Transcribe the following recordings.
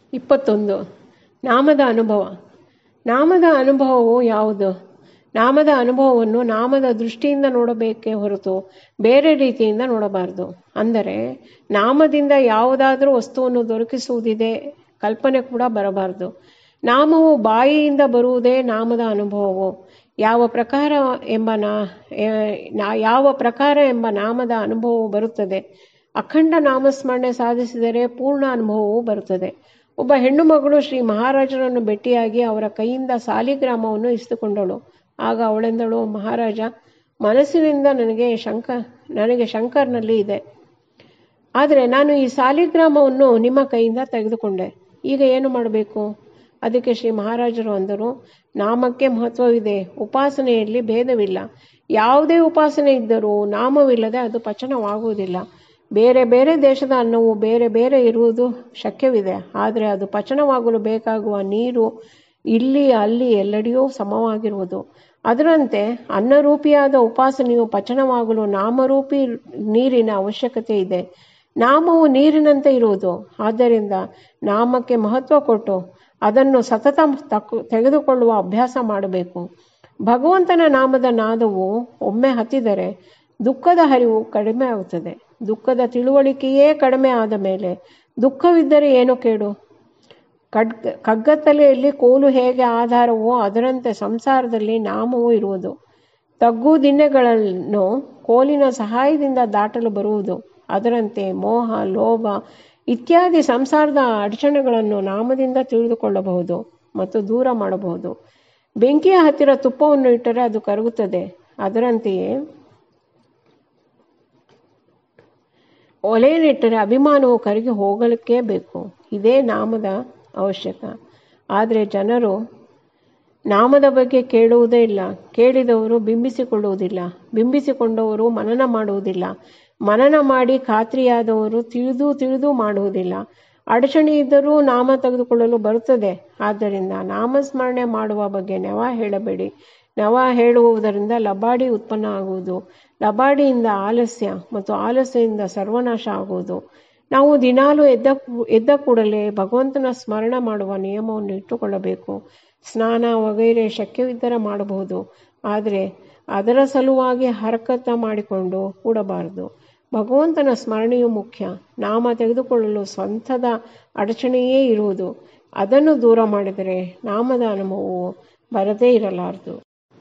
21. ನಾಮದ ಅನುಭವ. ನಾಮದ ಅನುಭವವು ಯಾವುದು? ನಾಮದ ಅನುಭವವನ್ನು ನಾಮದ ದೃಷ್ಟಿಯಿಂದ ನೋಡಬೇಕೇ ಹೊರತು ಬೇರೆ ರೀತಿಯಿಂದ ನೋಡಬಾರದು. ಅಂದರೆ ನಾಮದಿಂದ ಯಾವುದಾದರೂ ವಸ್ತುವನ್ನು ದೊರಕಿಸುವುದಿದೆ ಕಲ್ಪನೆ ಕೂಡ ಬರಬಾರದು. ನಾಮವು ಬಾಯಿಯಿಂದ ಬರುವುದೇ ನಾಮದ ಅನುಭವವು. ಯಾವ ಪ್ರಕಾರ ಎಂಬ ನಾಮದ ಅನುಭವವು ಬರುತ್ತದೆ. ಅಖಂಡ ನಾಮಸ್ಮರಣೆ ಸಾಧಿಸಿದರೆ ಪೂರ್ಣ ಅನುಭವವು ಬರುತ್ತದೆ. ಒಬ್ಬ ಹೆಣ್ಣು ಮಗಳು ಶ್ರೀ ಮಹಾರಾಜರನ್ನು ಭೇಟಿಯಾಗಿ ಅವರ ಕೈಯಿಂದ ಸಾಲಿಗ್ರಾಮವನ್ನು ಇಸಿದುಕೊಂಡಳು. ಆಗ ಅವಳೆಂದಳು, ಮಹಾರಾಜ, ಮನಸ್ಸಿನಿಂದ ನನಗೆ ಶಂಕರ್ನಲ್ಲಿ ಇದೆ. ಆದರೆ ನಾನು ಈ ಸಾಲಿಗ್ರಾಮವನ್ನು ನಿಮ್ಮ ಕೈಯಿಂದ ತೆಗೆದುಕೊಂಡೆ. ಈಗ ಏನು ಮಾಡಬೇಕು? ಅದಕ್ಕೆ ಶ್ರೀ ಮಹಾರಾಜರು ಅಂದರು, ನಾಮಕ್ಕೆ ಮಹತ್ವವಿದೆ, ಉಪಾಸನೆಯಲ್ಲಿ ಭೇದವಿಲ್ಲ. ಯಾವುದೇ ಉಪಾಸನೆ ಇದ್ದರೂ ನಾಮವಿಲ್ಲದೆ ಅದು ಪಚನವಾಗುವುದಿಲ್ಲ. ಬೇರೆ ಬೇರೆ ದೇಶದ ಅನ್ನವು ಬೇರೆ ಬೇರೆ ಇರುವುದು ಶಕ್ಯವಿದೆ. ಆದರೆ ಅದು ಪಚನವಾಗಲು ಬೇಕಾಗುವ ನೀರು ಇಲ್ಲಿ ಅಲ್ಲಿ ಎಲ್ಲೆಡೆಯೂ ಸಮವಾಗಿರುವುದು. ಅದರಂತೆ ಅನ್ನರೂಪಿಯಾದ ಉಪಾಸನೆಯು ಪಚನವಾಗಲು ನಾಮರೂಪಿ ನೀರಿನ ಅವಶ್ಯಕತೆ ಇದೆ. ನಾಮವು ನೀರಿನಂತೆ ಇರುವುದು. ಆದ್ದರಿಂದ ನಾಮಕ್ಕೆ ಮಹತ್ವ ಕೊಟ್ಟು ಅದನ್ನು ಸತತ ತೆಗೆದುಕೊಳ್ಳುವ ಅಭ್ಯಾಸ ಮಾಡಬೇಕು. ಭಗವಂತನ ನಾಮದ ನಾದವು ಒಮ್ಮೆ ಹತ್ತಿದರೆ ದುಃಖದ ಹರಿವು ಕಡಿಮೆ ಆಗುತ್ತದೆ. ದುಃಖದ ತಿಳುವಳಿಕೆಯೇ ಕಡಿಮೆ ಆದ ಮೇಲೆ ದುಃಖವಿದ್ದರೆ ಏನು ಕೇಡು? ಕಗ್ಗತ್ತಲೆಯಲ್ಲಿ ಕೋಲು ಹೇಗೆ ಆಧಾರವೋ ಅದರಂತೆ ಸಂಸಾರದಲ್ಲಿ ನಾಮವೂ ಇರುವುದು. ತಗ್ಗು ದಿಣ್ಣೆಗಳನ್ನು ಕೋಲಿನ ಸಹಾಯದಿಂದ ದಾಟಲು ಬರುವುದು. ಅದರಂತೆ ಮೋಹ, ಲೋಭ ಇತ್ಯಾದಿ ಸಂಸಾರದ ಅಡಚಣೆಗಳನ್ನು ನಾಮದಿಂದ ತಿಳಿದುಕೊಳ್ಳಬಹುದು ಮತ್ತು ದೂರ ಮಾಡಬಹುದು. ಬೆಂಕಿಯ ಹತ್ತಿರ ತುಪ್ಪವನ್ನು ಇಟ್ಟರೆ ಅದು ಕರಗುತ್ತದೆ. ಅದರಂತೆಯೇ ಒಲೆಯನ್ನಿಟ್ಟರೆ ಅಭಿಮಾನವು ಕರಗಿ ಹೋಗಲಿಕ್ಕೇ ಬೇಕು. ಇದೇ ನಾಮದ ಅವಶ್ಯಕ. ಆದರೆ ಜನರು ನಾಮದ ಬಗ್ಗೆ ಕೇಳುವುದೇ ಇಲ್ಲ. ಕೇಳಿದವರು ಬಿಂಬಿಸಿಕೊಳ್ಳುವುದಿಲ್ಲ. ಬಿಂಬಿಸಿಕೊಂಡವರು ಮನನ ಮಾಡುವುದಿಲ್ಲ. ಮನನ ಮಾಡಿ ಖಾತ್ರಿಯಾದವರು ತಿಳಿದು ಮಾಡುವುದಿಲ್ಲ. ಅಡಚಣೆ ಇದ್ದರೂ ನಾಮ ತೆಗೆದುಕೊಳ್ಳಲು ಬರುತ್ತದೆ. ಆದ್ದರಿಂದ ನಾಮಸ್ಮರಣೆ ಮಾಡುವ ಬಗ್ಗೆ ನೆವ ಹೇಳಬೇಡಿ. ನೆವ ಹೇಳುವುದರಿಂದ ಲಬಾಡಿ ಉತ್ಪನ್ನ ಆಗುವುದು. ಲಬಾಡಿಯಿಂದ ಆಲಸ್ಯ ಮತ್ತು ಆಲಸ್ಯದಿಂದ ಸರ್ವನಾಶ ಆಗುವುದು. ನಾವು ದಿನಾಲು ಎದ್ದ ಕೂಡಲೇ ಭಗವಂತನ ಸ್ಮರಣ ಮಾಡುವ ನಿಯಮವನ್ನು ಇಟ್ಟುಕೊಳ್ಳಬೇಕು. ಸ್ನಾನ ವಗೈರೆ ಶಕ್ಯವಿದ್ದರೆ ಮಾಡಬಹುದು. ಆದರೆ ಅದರ ಸಲುವಾಗಿ ಹರಕತ ಮಾಡಿಕೊಂಡು ಕೂಡಬಾರದು. ಭಗವಂತನ ಸ್ಮರಣೆಯು ಮುಖ್ಯ. ನಾಮ ತೆಗೆದುಕೊಳ್ಳಲು ಸ್ವಂತದ ಅಡಚಣೆಯೇ ಇರುವುದು. ಅದನ್ನು ದೂರ ಮಾಡಿದರೆ ನಾಮದ ಅನುಭವವು ಬರದೇ ಇರಲಾರದು.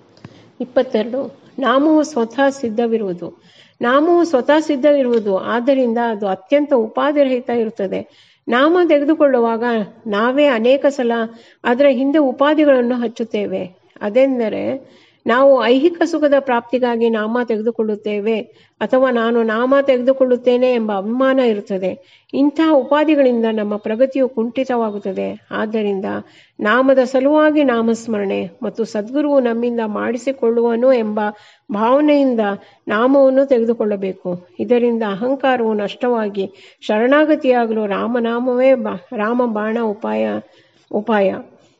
22. ನಾಮವು ಸ್ವತಃ ಸಿದ್ಧವಿರುವುದು. ನಾಮವು ಸ್ವತಃ ಸಿದ್ಧವಿರುವುದು. ಆದ್ದರಿಂದ ಅದು ಅತ್ಯಂತ ಉಪಾಧಿರಹಿತ ಇರುತ್ತದೆ. ನಾಮ ತೆಗೆದುಕೊಳ್ಳುವಾಗ ನಾವೇ ಅನೇಕ ಸಲ ಅದರ ಹಿಂದೆ ಉಪಾಧಿಗಳನ್ನು ಹಚ್ಚುತ್ತೇವೆ. ಅದೆಂದರೆ ನಾವು ಐಹಿಕ ಸುಖದ ಪ್ರಾಪ್ತಿಗಾಗಿ ನಾಮ ತೆಗೆದುಕೊಳ್ಳುತ್ತೇವೆ ಅಥವಾ ನಾನು ನಾಮ ತೆಗೆದುಕೊಳ್ಳುತ್ತೇನೆ ಎಂಬ ಅಭಿಮಾನ ಇರುತ್ತದೆ. ಇಂತಹ ಉಪಾಧಿಗಳಿಂದ ನಮ್ಮ ಪ್ರಗತಿಯು ಕುಂಠಿತವಾಗುತ್ತದೆ. ಆದ್ದರಿಂದ ನಾಮದ ಸಲುವಾಗಿ ನಾಮಸ್ಮರಣೆ ಮತ್ತು ಸದ್ಗುರುವು ನಮ್ಮಿಂದ ಮಾಡಿಸಿಕೊಳ್ಳುವನು ಎಂಬ ಭಾವನೆಯಿಂದ ನಾಮವನ್ನು ತೆಗೆದುಕೊಳ್ಳಬೇಕು. ಇದರಿಂದ ಅಹಂಕಾರವು ನಷ್ಟವಾಗಿ ಶರಣಾಗತಿಯಾಗಲು ರಾಮನಾಮವೇ ರಾಮಬಾಣ ಉಪಾಯ.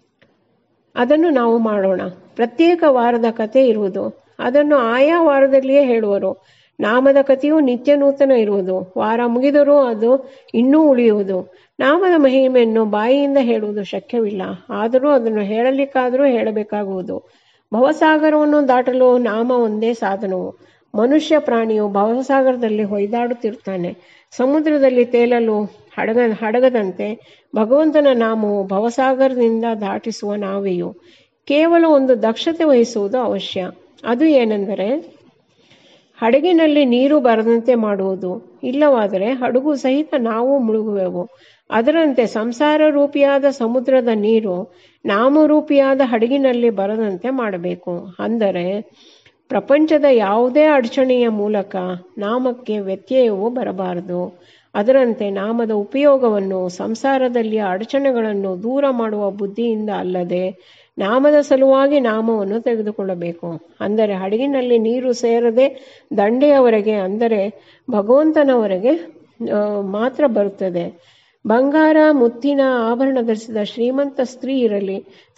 ಅದನ್ನು ನಾವು ಮಾಡೋಣ. ಪ್ರತ್ಯೇಕ ವಾರದ ಕಥೆ ಇರುವುದು. ಅದನ್ನು ಆಯಾ ವಾರದಲ್ಲಿಯೇ ಹೇಳುವರು. ನಾಮದ ಕಥೆಯು ನಿತ್ಯ ನೂತನ ಇರುವುದು. ವಾರ ಮುಗಿದರೂ ಅದು ಇನ್ನೂ ಉಳಿಯುವುದು. ನಾಮದ ಮಹಿಮೆಯನ್ನು ಬಾಯಿಯಿಂದ ಹೇಳುವುದು ಶಕ್ಯವಿಲ್ಲ. ಆದರೂ ಅದನ್ನು ಹೇಳಲಿಕ್ಕಾದರೂ ಹೇಳಬೇಕಾಗುವುದು. ಭವಸಾಗರವನ್ನು ದಾಟಲು ನಾಮ ಒಂದೇ ಸಾಧನವು. ಮನುಷ್ಯ ಪ್ರಾಣಿಯು ಭವಸಾಗರದಲ್ಲಿ ಹೊಯ್ದಾಡುತ್ತಿರುತ್ತಾನೆ. ಸಮುದ್ರದಲ್ಲಿ ತೇಲಲು ಹಡಗದಂತೆ ಭಗವಂತನ ನಾಮವು ಭವಸಾಗರದಿಂದ ದಾಟಿಸುವ ನಾವೆಯು. ಕೇವಲ ಒಂದು ದಕ್ಷತೆ ವಹಿಸುವುದು ಅವಶ್ಯ. ಅದು ಏನೆಂದರೆ ಹಡಗಿನಲ್ಲಿ ನೀರು ಬರದಂತೆ ಮಾಡುವುದು. ಇಲ್ಲವಾದರೆ ಹಡಗು ಸಹಿತ ನಾವು ಮುಳುಗುವೆವು. ಅದರಂತೆ ಸಂಸಾರ ರೂಪಿಯಾದ ಸಮುದ್ರದ ನೀರು ನಾಮರೂಪಿಯಾದ ಹಡಗಿನಲ್ಲಿ ಬರದಂತೆ ಮಾಡಬೇಕು. ಅಂದರೆ ಪ್ರಪಂಚದ ಯಾವುದೇ ಅಡಚಣೆಯ ಮೂಲಕ ನಾಮಕ್ಕೆ ವ್ಯತ್ಯಯವು ಬರಬಾರದು. ಅದರಂತೆ ನಾಮದ ಉಪಯೋಗವನ್ನು ಸಂಸಾರದಲ್ಲಿಯ ಅಡಚಣೆಗಳನ್ನು ದೂರ ಮಾಡುವ ಬುದ್ಧಿಯಿಂದ ಅಲ್ಲದೆ ನಾಮದ ಸಲುವಾಗಿ ನಾಮವನ್ನು ತೆಗೆದುಕೊಳ್ಳಬೇಕು. ಅಂದರೆ ಹಡಗಿನಲ್ಲಿ ನೀರು ಸೇರದೆ ದಂಡೆಯವರೆಗೆ ಅಂದರೆ ಭಗವಂತನವರೆಗೆ ಮಾತ್ರ ಬರುತ್ತದೆ. ಬಂಗಾರ ಮುತ್ತಿನ ಆಭರಣ ಧರಿಸಿದ ಶ್ರೀಮಂತ ಸ್ತ್ರೀ ಇರಲಿ,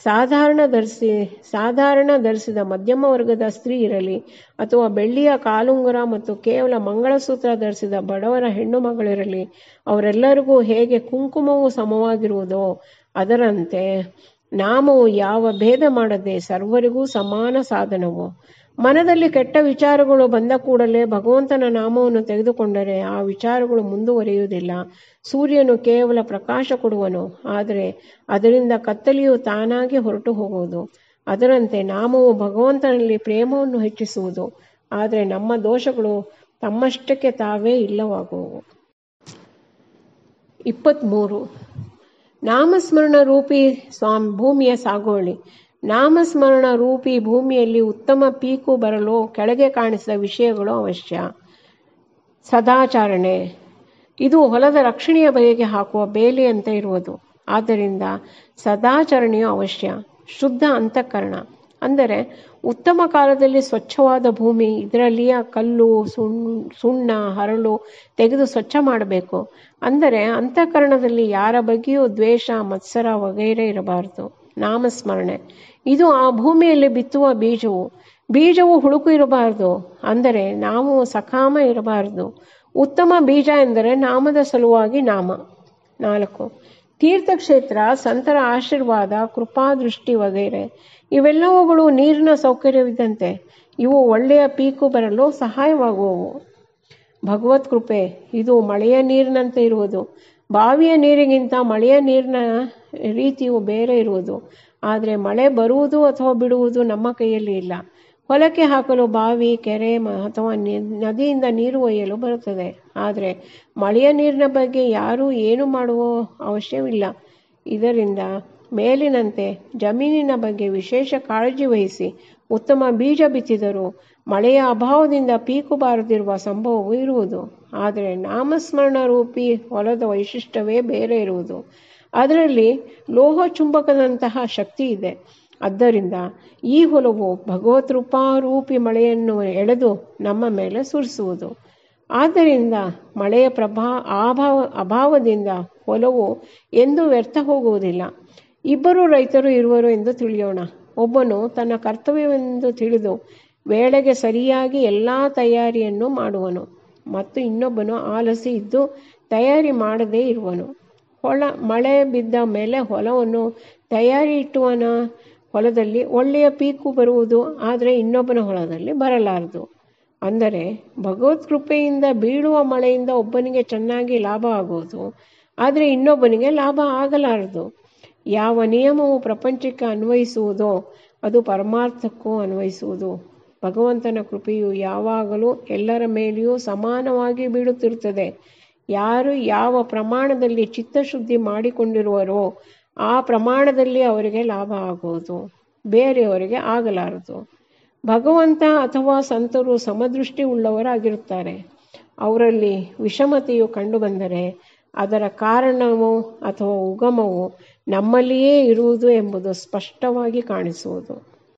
ಸಾಧಾರಣ ಧರಿಸಿದ ಮಧ್ಯಮ ವರ್ಗದ ಸ್ತ್ರೀ ಇರಲಿ, ಅಥವಾ ಬೆಳ್ಳಿಯ ಕಾಲುಂಗುರ ಮತ್ತು ಕೇವಲ ಮಂಗಳಸೂತ್ರ ಧರಿಸಿದ ಬಡವರ ಹೆಣ್ಣು ಮಗಳಿರಲಿ, ಅವರೆಲ್ಲರಿಗೂ ಹೇಗೆ ಕುಂಕುಮವು ಸಮವಾಗಿರುವುದೋ ಅದರಂತೆ ನಾಮವು ಯಾವ ಭೇದ ಮಾಡದೆ ಸರ್ವರಿಗೂ ಸಮಾನ ಸಾಧನವು. ಮನದಲ್ಲಿ ಕೆಟ್ಟ ವಿಚಾರಗಳು ಬಂದ ಕೂಡಲೇ ಭಗವಂತನ ನಾಮವನ್ನು ತೆಗೆದುಕೊಂಡರೆ ಆ ವಿಚಾರಗಳು ಮುಂದುವರಿಯುವುದಿಲ್ಲ. ಸೂರ್ಯನು ಕೇವಲ ಪ್ರಕಾಶ ಕೊಡುವನು, ಆದರೆ ಅದರಿಂದ ಕತ್ತಲೆಯು ತಾನಾಗಿ ಹೊರಟು ಹೋಗುವುದು. ಅದರಂತೆ ನಾಮವು ಭಗವಂತನಲ್ಲಿ ಪ್ರೇಮವನ್ನು ಹೆಚ್ಚಿಸುವುದು, ಆದರೆ ನಮ್ಮ ದೋಷಗಳು ತಮ್ಮಷ್ಟಕ್ಕೆ ತಾವೇ ಇಲ್ಲವಾಗುವು. 23. ನಾಮಸ್ಮರಣ ರೂಪಿ ಭೂಮಿಯ ಸಾಗುವಳಿ. ನಾಮಸ್ಮರಣ ರೂಪಿ ಭೂಮಿಯಲ್ಲಿ ಉತ್ತಮ ಪೀಕು ಬರಲು ಕೆಳಗೆ ಕಾಣಿಸಿದ ವಿಷಯಗಳು ಅವಶ್ಯ. ಸದಾಚರಣೆ. ಇದು ಹೊಲದ ರಕ್ಷಣೆಯ ಬಗೆಗೆ ಹಾಕುವ ಬೇಲಿಯಂತೆ ಇರುವುದು. ಆದ್ದರಿಂದ ಸದಾಚರಣೆಯು ಅವಶ್ಯ. ಶುದ್ಧ ಅಂತಃಕರಣ ಅಂದರೆ ಉತ್ತಮ ಕಾಲದಲ್ಲಿ ಸ್ವಚ್ಛವಾದ ಭೂಮಿ, ಇದರಲ್ಲಿಯ ಕಲ್ಲು, ಸುಣ್ಣ, ಹರಳು ತೆಗೆದು ಸ್ವಚ್ಛ ಮಾಡಬೇಕು. ಅಂದರೆ ಅಂತಃಕರಣದಲ್ಲಿ ಯಾರ ಬಗ್ಗೆಯೂ ದ್ವೇಷ, ಮತ್ಸರ ವಗೈರೆ ಇರಬಾರದು. ನಾಮಸ್ಮರಣೆ ಇದು ಆ ಭೂಮಿಯಲ್ಲಿ ಬಿತ್ತುವ ಬೀಜವು. ಬೀಜವು ಹುಳುಕು ಇರಬಾರದು, ಅಂದರೆ ನಾವು ಸಕಾಮ ಇರಬಾರದು. ಉತ್ತಮ ಬೀಜ ಎಂದರೆ ನಾಮದ ಸಲುವಾಗಿ ನಾಮ. 4. ತೀರ್ಥಕ್ಷೇತ್ರ, ಸಂತರ ಆಶೀರ್ವಾದ, ಕೃಪಾದೃಷ್ಟಿ ವಗೈರೆ ಇವೆಲ್ಲವುಗಳು ನೀರಿನ ಸೌಕರ್ಯವಿದ್ದಂತೆ. ಇವು ಒಳ್ಳೆಯ ಪೀಕು ಬರಲು ಸಹಾಯವಾಗುವವು. ಭಗವತ್ ಕೃಪೆ ಇದು ಮಳೆಯ ನೀರಿನಂತೆ ಇರುವುದು. ಬಾವಿಯ ನೀರಿಗಿಂತ ಮಳೆಯ ನೀರಿನ ರೀತಿಯು ಬೇರೆ ಇರುವುದು. ಆದರೆ ಮಳೆ ಬರುವುದು ಅಥವಾ ಬಿಡುವುದು ನಮ್ಮ ಕೈಯಲ್ಲಿ ಇಲ್ಲ. ಹೊಲಕ್ಕೆ ಹಾಕಲು ಬಾವಿ, ಕೆರೆ ಅಥವಾ ನದಿಯಿಂದ ನೀರು ಒಯ್ಯಲು ಬರುತ್ತದೆ. ಆದರೆ ಮಳೆಯ ನೀರಿನ ಬಗ್ಗೆ ಯಾರೂ ಏನು ಮಾಡುವ ಅವಶ್ಯವಿಲ್ಲ. ಇದರಿಂದ ಮೇಲಿನಂತೆ ಜಮೀನಿನ ಬಗ್ಗೆ ವಿಶೇಷ ಕಾಳಜಿ ವಹಿಸಿ ಉತ್ತಮ ಬೀಜ ಬಿತ್ತಿದರೂ ಮಳೆಯ ಅಭಾವದಿಂದ ಪೀಕು ಬಾರದಿರುವ ಸಂಭವವೂ ಇರುವುದು. ಆದರೆ ನಾಮಸ್ಮರಣ ರೂಪಿ ಹೊಲದ ವೈಶಿಷ್ಟ್ಯವೇ ಬೇರೆ ಇರುವುದು. ಅದರಲ್ಲಿ ಲೋಹ ಚುಂಬಕದಂತಹ ಶಕ್ತಿ ಇದೆ. ಆದ್ದರಿಂದ ಈ ಹೊಲವು ಭಗವತ್ ರೂಪಿ ಮಳೆಯನ್ನು ಎಳೆದು ನಮ್ಮ ಮೇಲೆ ಸುರಿಸುವುದು. ಆದ್ದರಿಂದ ಮಳೆಯ ಅಭಾವದಿಂದ ಹೊಲವು ಎಂದೂ ವ್ಯರ್ಥ ಹೋಗುವುದಿಲ್ಲ. ಇಬ್ಬರು ರೈತರು ಇರುವರು ಎಂದು ತಿಳಿಯೋಣ. ಒಬ್ಬನು ತನ್ನ ಕರ್ತವ್ಯವೆಂದು ತಿಳಿದು ವೇಳೆಗೆ ಸರಿಯಾಗಿ ಎಲ್ಲ ತಯಾರಿಯನ್ನು ಮಾಡುವನು, ಮತ್ತು ಇನ್ನೊಬ್ಬನು ಆಲಸಿ ಇದ್ದು ತಯಾರಿ ಮಾಡದೇ ಇರುವನು. ಮಳೆ ಬಿದ್ದ ಮೇಲೆ ಹೊಲವನ್ನು ತಯಾರಿ ಇಟ್ಟುವನ ಹೊಲದಲ್ಲಿ ಒಳ್ಳೆಯ ಪೀಕು ಬರುವುದು, ಆದರೆ ಇನ್ನೊಬ್ಬನ ಹೊಲದಲ್ಲಿ ಬರಲಾರದು. ಅಂದರೆ ಭಗವತ್ ಕೃಪೆಯಿಂದ ಬೀಳುವ ಮಳೆಯಿಂದ ಒಬ್ಬನಿಗೆ ಚೆನ್ನಾಗಿ ಲಾಭ ಆಗುವುದು, ಆದರೆ ಇನ್ನೊಬ್ಬನಿಗೆ ಲಾಭ ಆಗಲಾರದು. ಯಾವ ನಿಯಮವು ಪ್ರಪಂಚಕ್ಕೆ ಅನ್ವಯಿಸುವುದೋ ಅದು ಪರಮಾರ್ಥಕ್ಕೂ ಅನ್ವಯಿಸುವುದು. ಭಗವಂತನ ಕೃಪೆಯು ಯಾವಾಗಲೂ ಎಲ್ಲರ ಮೇಲೆಯೂ ಸಮಾನವಾಗಿ ಬೀಳುತ್ತಿರುತ್ತದೆ. ಯಾರು ಯಾವ ಪ್ರಮಾಣದಲ್ಲಿ ಚಿತ್ತಶುದ್ಧಿ ಮಾಡಿಕೊಂಡಿರುವರೋ ಆ ಪ್ರಮಾಣದಲ್ಲಿ ಅವರಿಗೆ ಲಾಭ ಆಗುವುದು, ಬೇರೆಯವರಿಗೆ ಆಗಲಾರದು. ಭಗವಂತ ಅಥವಾ ಸಂತರು ಸಮದೃಷ್ಟಿ ಉಳ್ಳವರಾಗಿರುತ್ತಾರೆ. ಅವರಲ್ಲಿ ವಿಷಮತೆಯು ಕಂಡುಬಂದರೆ ಅದರ ಕಾರಣವು ಅಥವಾ ಉಗಮವು ನಮ್ಮಲ್ಲಿಯೇ ಇರುವುದು ಎಂಬುದು ಸ್ಪಷ್ಟವಾಗಿ ಕಾಣಿಸುವುದು.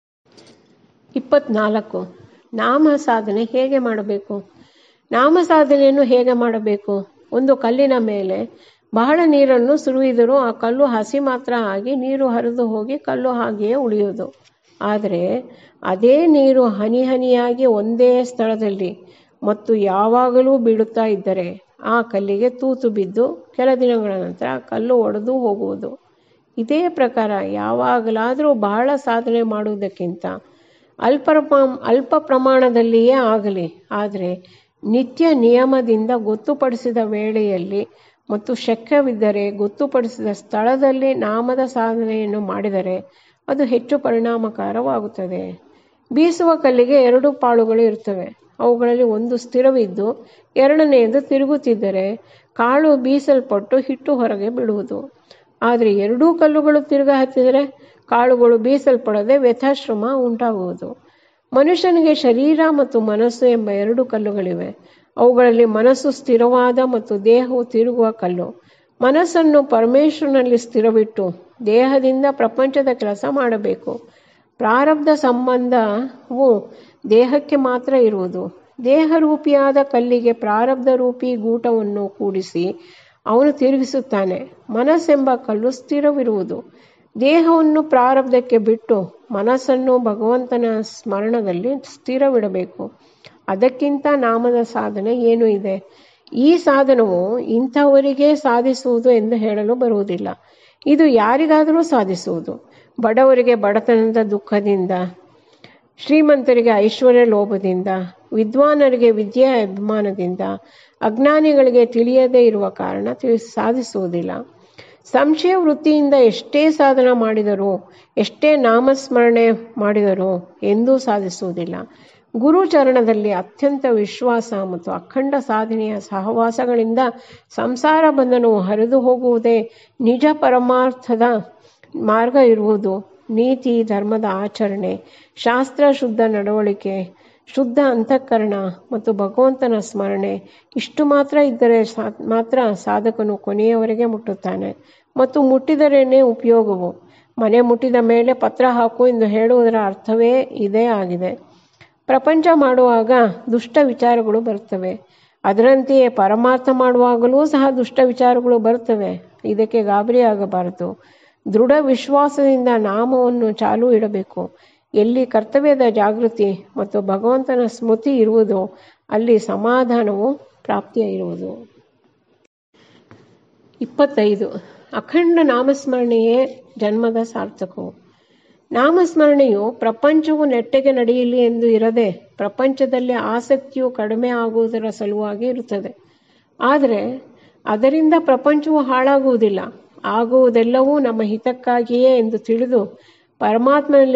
24. ನಾಮ ಸಾಧನೆ ಹೇಗೆ ಮಾಡಬೇಕು? ನಾಮ ಸಾಧನೆಯನ್ನು ಹೇಗೆ ಮಾಡಬೇಕು? ಒಂದು ಕಲ್ಲಿನ ಮೇಲೆ ಬಹಳ ನೀರನ್ನು ಸುರಿಯುವುದರೂ ಆ ಕಲ್ಲು ಹಸಿ ಮಾತ್ರ ಆಗಿ ನೀರು ಹರಿದು ಹೋಗಿ ಕಲ್ಲು ಹಾಗೆಯೇ ಉಳಿಯುವುದು. ಆದರೆ ಅದೇ ನೀರು ಹನಿ ಹನಿಯಾಗಿ ಒಂದೇ ಸ್ಥಳದಲ್ಲಿ ಮತ್ತು ಯಾವಾಗಲೂ ಬೀಳುತ್ತಾ ಇದ್ದರೆ ಆ ಕಲ್ಲಿಗೆ ತೂತು ಬಿದ್ದು ಕೆಲ ದಿನಗಳ ನಂತರ ಕಲ್ಲು ಒಡೆದು ಹೋಗುವುದು. ಇದೇ ಪ್ರಕಾರ ಯಾವಾಗಲಾದರೂ ಬಹಳ ಸಾಧನೆ ಮಾಡುವುದಕ್ಕಿಂತ ಅಲ್ಪ ಪ್ರಮಾಣದಲ್ಲಿಯೇ ಆಗಲಿ, ಆದರೆ ನಿತ್ಯ ನಿಯಮದಿಂದ ಗೊತ್ತುಪಡಿಸಿದ ವೇಳೆಯಲ್ಲಿ ಮತ್ತು ಶಕ್ಯವಿದ್ದರೆ ಗೊತ್ತುಪಡಿಸಿದ ಸ್ಥಳದಲ್ಲಿ ನಾಮದ ಸಾಧನೆಯನ್ನು ಮಾಡಿದರೆ ಅದು ಹೆಚ್ಚು ಪರಿಣಾಮಕಾರವಾಗುತ್ತದೆ. ಬೀಸುವ ಕಲ್ಲಿಗೆ 2 ಪಾಳುಗಳು ಇರುತ್ತವೆ. ಅವುಗಳಲ್ಲಿ ಒಂದು ಸ್ಥಿರವಿದ್ದು ಎರಡನೆಯದು ತಿರುಗುತ್ತಿದ್ದರೆ ಕಾಳು ಬೀಸಲ್ಪಟ್ಟು ಹಿಟ್ಟು ಹೊರಗೆ ಬೀಳುವುದು. ಆದರೆ 2 ಕಲ್ಲುಗಳು ತಿರುಗ ಹತ್ತಿದರೆ ಕಾಳುಗಳು ಬೀಸಲ್ಪಡದೆ ವ್ಯಥಾಶ್ರಮ ಉಂಟಾಗುವುದು. ಮನುಷ್ಯನಿಗೆ ಶರೀರ ಮತ್ತು ಮನಸ್ಸು ಎಂಬ 2 ಕಲ್ಲುಗಳಿವೆ. ಅವುಗಳಲ್ಲಿ ಮನಸ್ಸು ಸ್ಥಿರವಾದ ಮತ್ತು ದೇಹವು ತಿರುಗುವ ಕಲ್ಲು. ಮನಸ್ಸನ್ನು ಪರಮೇಶ್ವರನಲ್ಲಿ ಸ್ಥಿರವಿಟ್ಟು ದೇಹದಿಂದ ಪ್ರಪಂಚದ ಕೆಲಸ ಮಾಡಬೇಕು. ಪ್ರಾರಬ್ಧ ಸಂಬಂಧವು ದೇಹಕ್ಕೆ ಮಾತ್ರ ಇರುವುದು. ದೇಹರೂಪಿಯಾದ ಕಲ್ಲಿಗೆ ಪ್ರಾರಬ್ಧ ರೂಪಿ ಗೂಟವನ್ನು ಕೂಡಿಸಿ ಅವನು ತಿರುಗಿಸುತ್ತಾನೆ. ಮನಸ್ಸೆಂಬ ಕಲ್ಲು ಸ್ಥಿರವಿರುವುದು. ದೇಹವನ್ನು ಪ್ರಾರಬ್ಧಕ್ಕೆ ಬಿಟ್ಟು ಮನಸ್ಸನ್ನು ಭಗವಂತನ ಸ್ಮರಣದಲ್ಲಿ ಸ್ಥಿರವಿಡಬೇಕು. ಅದಕ್ಕಿಂತ ನಾಮದ ಸಾಧನೆ ಏನೂ ಇದೆ? ಈ ಸಾಧನವು ಇಂಥವರಿಗೆ ಸಾಧಿಸುವುದು ಎಂದು ಹೇಳಲು ಬರುವುದಿಲ್ಲ. ಇದು ಯಾರಿಗಾದರೂ ಸಾಧಿಸುವುದು. ಬಡವರಿಗೆ ಬಡತನದ ದುಃಖದಿಂದ, ಶ್ರೀಮಂತರಿಗೆ ಐಶ್ವರ್ಯ ಲೋಭದಿಂದ, ವಿದ್ವಾನರಿಗೆ ವಿದ್ಯೆಯ ಅಭಿಮಾನದಿಂದ, ಅಜ್ಞಾನಿಗಳಿಗೆ ತಿಳಿಯದೇ ಇರುವ ಕಾರಣ ಸಾಧಿಸುವುದಿಲ್ಲ. ಸಂಶಯ ವೃತ್ತಿಯಿಂದ ಎಷ್ಟೇ ಸಾಧನ ಮಾಡಿದರೂ, ಎಷ್ಟೇ ನಾಮಸ್ಮರಣೆ ಮಾಡಿದರೂ ಎಂದೂ ಸಾಧಿಸುವುದಿಲ್ಲ. ಗುರುಚರಣದಲ್ಲಿ ಅತ್ಯಂತ ವಿಶ್ವಾಸ ಮತ್ತು ಅಖಂಡ ಸಾಧನೆಯ ಸಹವಾಸಗಳಿಂದ ಸಂಸಾರ ಬಂಧನವು ಹರಿದು ಹೋಗುವುದೇ ನಿಜ ಪರಮಾರ್ಥದ ಮಾರ್ಗ ಇರುವುದು. ನೀತಿ ಧರ್ಮದ ಆಚರಣೆ, ಶಾಸ್ತ್ರ ಶುದ್ಧ ನಡವಳಿಕೆ, ಶುದ್ಧ ಅಂತಃಕರಣ ಮತ್ತು ಭಗವಂತನ ಸ್ಮರಣೆ ಇಷ್ಟು ಮಾತ್ರ ಇದ್ದರೆ ಮಾತ್ರ ಸಾಧಕನು ಕೊನೆಯವರೆಗೆ ಮುಟ್ಟುತ್ತಾನೆ. ಮತ್ತು ಮುಟ್ಟಿದರೇನೇ ಉಪಯೋಗವು. ಮನೆ ಮುಟ್ಟಿದ ಮೇಲೆ ಪತ್ರ ಹಾಕು ಎಂದು ಹೇಳುವುದರ ಅರ್ಥವೇ ಇದೇ ಆಗಿದೆ. ಪ್ರಪಂಚ ಮಾಡುವಾಗ ದುಷ್ಟ ವಿಚಾರಗಳು ಬರುತ್ತವೆ. ಅದರಂತೆಯೇ ಪರಮಾರ್ಥ ಮಾಡುವಾಗಲೂ ಸಹ ದುಷ್ಟ ವಿಚಾರಗಳು ಬರುತ್ತವೆ. ಇದಕ್ಕೆ ಗಾಬರಿಯಾಗಬಾರದು. ದೃಢ ವಿಶ್ವಾಸದಿಂದ ನಾಮವನ್ನು ಚಾಲೂ ಇಡಬೇಕು. ಎಲ್ಲಿ ಕರ್ತವ್ಯದ ಜಾಗೃತಿ ಮತ್ತು ಭಗವಂತನ ಸ್ಮೃತಿ ಇರುವುದೋ ಅಲ್ಲಿ ಸಮಾಧಾನವು ಪ್ರಾಪ್ತಿಯ ಇರುವುದು. 25. ಅಖಂಡ ನಾಮಸ್ಮರಣೆಯೇ ಜನ್ಮದ ಸಾರ್ಥಕವು. ನಾಮಸ್ಮರಣೆಯು ಪ್ರಪಂಚವು ನೆಟ್ಟಗೆ ನಡೆಯಲಿ ಎಂದು ಇರದೆ ಪ್ರಪಂಚದಲ್ಲಿ ಆಸಕ್ತಿಯು ಕಡಿಮೆ ಆಗುವುದರ ಸಲುವಾಗಿ ಇರುತ್ತದೆ. ಆದರೆ ಅದರಿಂದ ಪ್ರಪಂಚವು ಹಾಳಾಗುವುದಿಲ್ಲ. ಆಗುವುದೆಲ್ಲವೂ ನಮ್ಮ ಹಿತಕ್ಕಾಗಿಯೇ ಎಂದು ತಿಳಿದು ಪರಮಾತ್ಮನಲ್ಲಿ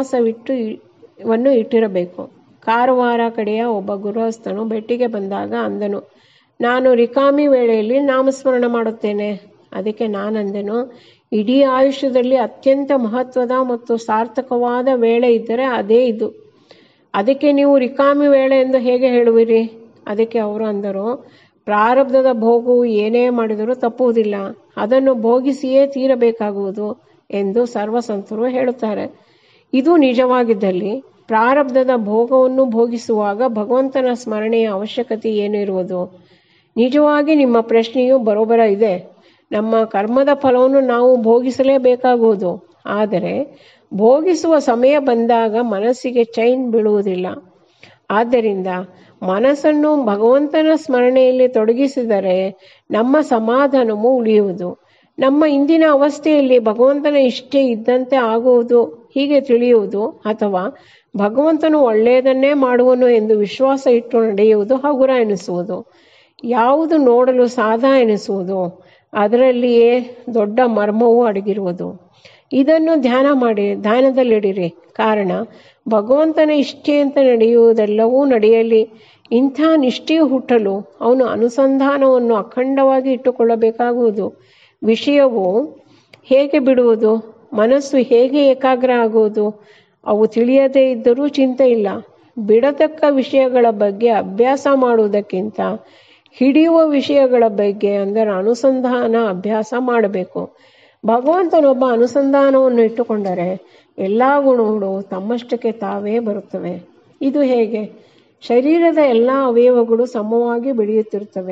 ವಿಶ್ವಾಸವನ್ನು ಇಟ್ಟಿರಬೇಕು. ಕಾರವಾರ ಕಡೆಯ ಒಬ್ಬ ಗೃಹಸ್ಥನು ಭೇಟಿಗೆ ಬಂದಾಗ ಅಂದನು, ನಾನು ರಿಕಾಮಿ ವೇಳೆಯಲ್ಲಿ ನಾಮಸ್ಮರಣ ಮಾಡುತ್ತೇನೆ. ಅದಕ್ಕೆ ನಾನಂದೆನು, ಇಡೀ ಆಯುಷ್ಯದಲ್ಲಿ ಅತ್ಯಂತ ಮಹತ್ವದ ಮತ್ತು ಸಾರ್ಥಕವಾದ ವೇಳೆ ಇದ್ದರೆ ಅದೇ ಇದು. ಅದಕ್ಕೆ ನೀವು ರಿಕಾಮಿ ವೇಳೆ ಎಂದು ಹೇಗೆ ಹೇಳುವಿರಿ? ಅದಕ್ಕೆ ಅವರು ಅಂದರು, ಪ್ರಾರಬ್ಧದ ಭೋಗವು ಏನೇ ಮಾಡಿದರೂ ತಪ್ಪುವುದಿಲ್ಲ, ಅದನ್ನು ಭೋಗಿಸಿಯೇ ತೀರಬೇಕಾಗುವುದು ಎಂದು ಸರ್ವಸಂತರು ಹೇಳುತ್ತಾರೆ. ಇದು ನಿಜವಾಗಿದ್ದಲ್ಲಿ ಪ್ರಾರಬ್ಧದ ಭೋಗವನ್ನು ಭೋಗಿಸುವಾಗ ಭಗವಂತನ ಸ್ಮರಣೆಯ ಅವಶ್ಯಕತೆ ಏನಿರುವುದು? ನಿಜವಾಗಿ ನಿಮ್ಮ ಪ್ರಶ್ನೆಯು ಬರೋಬರ ಇದೆ. ನಮ್ಮ ಕರ್ಮದ ಫಲವನ್ನು ನಾವು ಭೋಗಿಸಲೇಬೇಕಾಗುವುದು. ಆದರೆ ಭೋಗಿಸುವ ಸಮಯ ಬಂದಾಗ ಮನಸ್ಸಿಗೆ ಚೈನ್ ಬೀಳುವುದಿಲ್ಲ. ಆದ್ದರಿಂದ ಮನಸ್ಸನ್ನು ಭಗವಂತನ ಸ್ಮರಣೆಯಲ್ಲಿ ತೊಡಗಿಸಿದರೆ ನಮ್ಮ ಸಮಾಧಾನವು ಉಳಿಯುವುದು. ನಮ್ಮ ಇಂದಿನ ಅವಸ್ಥೆಯಲ್ಲಿ ಭಗವಂತನ ಇಷ್ಟೇ ಇದ್ದಂತೆ ಆಗುವುದು ಹೀಗೆ ತಿಳಿಯುವುದು, ಅಥವಾ ಭಗವಂತನು ಒಳ್ಳೆಯದನ್ನೇ ಮಾಡುವನು ಎಂದು ವಿಶ್ವಾಸ ಇಟ್ಟು ನಡೆಯುವುದು ಹಗುರ ಎನಿಸುವುದು. ಯಾವುದು ನೋಡಲು ಸಾದಾ ಎನಿಸುವುದು ಅದರಲ್ಲಿಯೇ ದೊಡ್ಡ ಮರ್ಮವು ಅಡಗಿರುವುದು. ಇದನ್ನು ಧ್ಯಾನದಲ್ಲಿಡಿರಿ. ಕಾರಣ ಭಗವಂತನ ಇಷ್ಟೆಯಂತೆ ನಡೆಯುವುದೆಲ್ಲವೂ ನಡೆಯಲಿ. ಇಂಥ ನಿಷ್ಠೆಯು ಹುಟ್ಟಲು ಅವನು ಅನುಸಂಧಾನವನ್ನು ಅಖಂಡವಾಗಿ ಇಟ್ಟುಕೊಳ್ಳಬೇಕಾಗುವುದು. ವಿಷಯವು ಹೇಗೆ ಬಿಡುವುದು? ಮನಸ್ಸು ಹೇಗೆ ಏಕಾಗ್ರ ಆಗುವುದು? ಅವು ತಿಳಿಯದೇ ಇದ್ದರೂ ಚಿಂತೆ ಇಲ್ಲ. ಬಿಡತಕ್ಕ ವಿಷಯಗಳ ಬಗ್ಗೆ ಅಭ್ಯಾಸ ಮಾಡುವುದಕ್ಕಿಂತ ಹಿಡಿಯುವ ವಿಷಯಗಳ ಬಗ್ಗೆ ಅಂದರೆ ಅನುಸಂಧಾನ ಅಭ್ಯಾಸ ಮಾಡಬೇಕು. ಭಗವಂತನೊಬ್ಬ ಅನುಸಂಧಾನವನ್ನು ಇಟ್ಟುಕೊಂಡರೆ ಎಲ್ಲ ಗುಣಗಳು ತಮ್ಮಷ್ಟಕ್ಕೆ ತಾವೇ ಬರುತ್ತವೆ. ಇದು ಹೇಗೆ? ಶರೀರದ ಎಲ್ಲ ಅವಯವಗಳು ಸಮವಾಗಿ ಬೆಳೆಯುತ್ತಿರುತ್ತವೆ.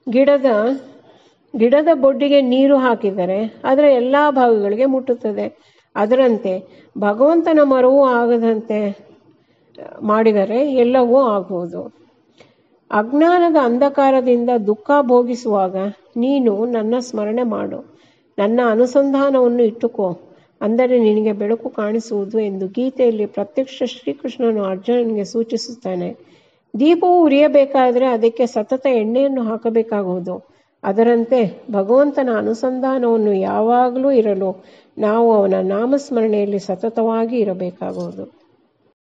ಗಿಡದ ಬೊಡ್ಡಿಗೆ ನೀರು ಹಾಕಿದರೆ ಅದರ ಎಲ್ಲ ಭಾಗಗಳಿಗೆ ಮುಟ್ಟುತ್ತದೆ. ಅದರಂತೆ ಭಗವಂತನ ಮರವೂ ಆಗದಂತೆ ಮಾಡಿದರೆ ಎಲ್ಲವೂ ಆಗುವುದು. ಅಜ್ಞಾನದ ಅಂಧಕಾರದಿಂದ ದುಃಖ ಭೋಗಿಸುವಾಗ ನೀನು ನನ್ನ ಸ್ಮರಣೆ ಮಾಡು, ನನ್ನ ಅನುಸಂಧಾನವನ್ನು ಇಟ್ಟುಕೋ, ಅಂದರೆ ನಿನಗೆ ಬೆಳಕು ಕಾಣಿಸುವುದು ಎಂದು ಗೀತೆಯಲ್ಲಿ ಪ್ರತ್ಯಕ್ಷ ಶ್ರೀಕೃಷ್ಣನು ಅರ್ಜುನನಿಗೆ ಸೂಚಿಸುತ್ತಾನೆ. ದೀಪವು ಉರಿಯಬೇಕಾದರೆ ಅದಕ್ಕೆ ಸತತ ಎಣ್ಣೆಯನ್ನು ಹಾಕಬೇಕಾಗುವುದು. ಅದರಂತೆ ಭಗವಂತನ ಅನುಸಂಧಾನವನ್ನು ಯಾವಾಗಲೂ ಇರಲು ನಾವು ಅವನ ನಾಮಸ್ಮರಣೆಯಲ್ಲಿ ಸತತವಾಗಿ ಇರಬೇಕಾಗುವುದು.